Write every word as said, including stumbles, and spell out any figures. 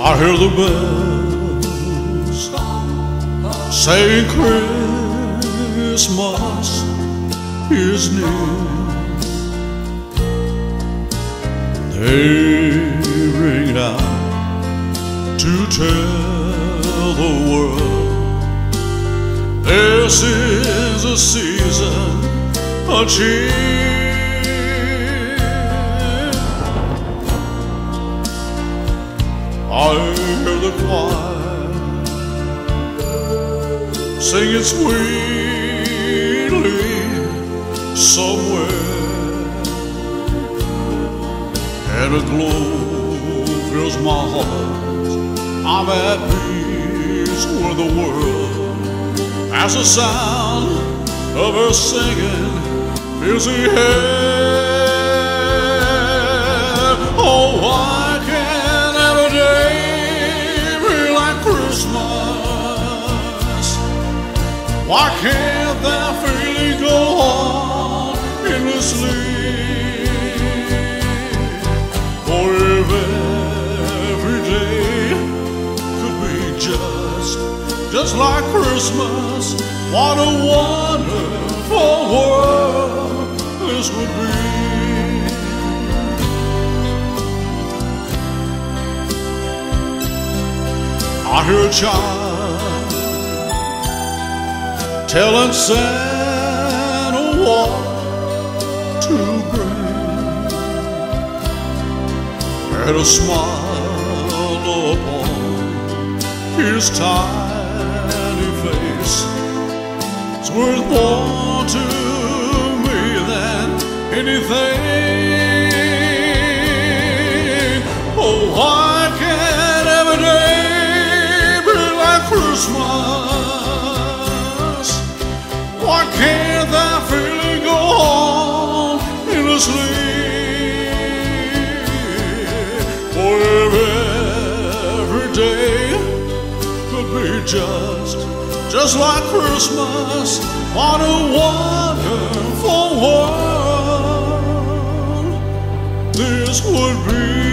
I hear the bells saying Christmas is near. They ring out to tell the world this is a season of cheer. I hear the choir singing sweetly somewhere, and a glow fills my heart. I'm at peace with the world as the sound of her singing fills the air. Oh, why can't every day be like Christmas? Why can't that feeling go on endlessly? For if every day could be just, just like Christmas, what a wonderful world this would be. I hear a child telling Santa what to bring, and a smile upon his tiny face. It's worth more to me than anything. Oh, why can't every day Christmas? Why can't that feeling go on endlessly? For if every day could be just, just like Christmas, what a wonderful world this would be.